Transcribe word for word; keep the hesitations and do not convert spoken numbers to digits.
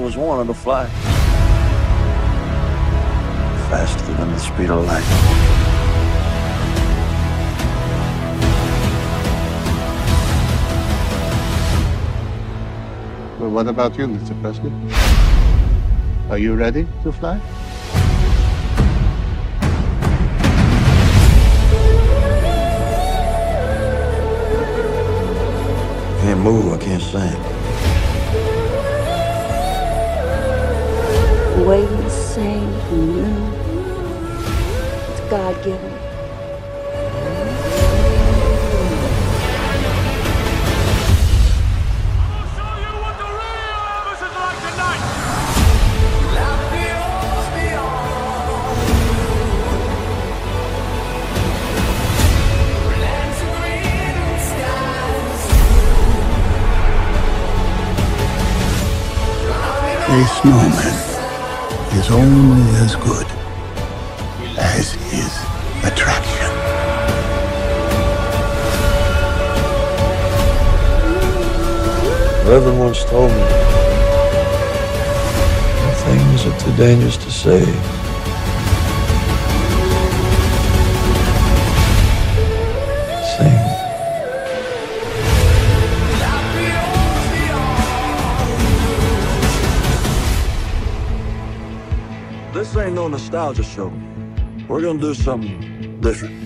always wanted to fly. Faster than the speed of light. Well, what about you, Mister Presley? Are you ready to fly? Can't move, I can't sing. The way you sang and knew, it's God-given. I'll show you what the real Elvis is like tonight. A snowman is only as good as his attraction. Reverend once told me, some things are too dangerous to say. Sing. This ain't no nostalgia show. We're gonna do something different.